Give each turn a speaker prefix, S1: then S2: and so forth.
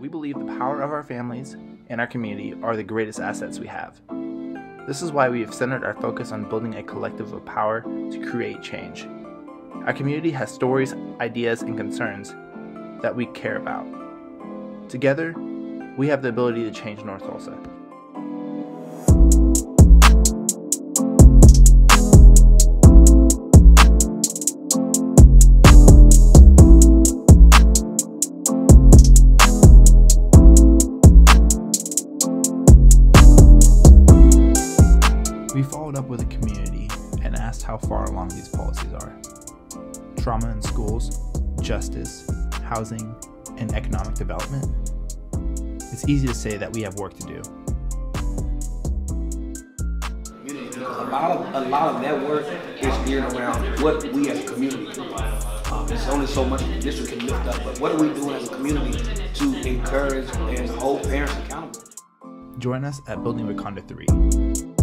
S1: We believe the power of our families and our community are the greatest assets we have. This is why we have centered our focus on building a collective of power to create change. Our community has stories, ideas, and concerns that we care about. Together, we have the ability to change North Tulsa. We followed up with the community and asked how far along these policies are. Trauma in schools, justice, housing, and economic development. It's easy to say that we have work to do.
S2: A lot of that work is geared around what we as a community do. There's only so much the district can lift up, but what are we doing as a community to encourage and hold parents accountable?
S1: Join us at Building Wakanda 3.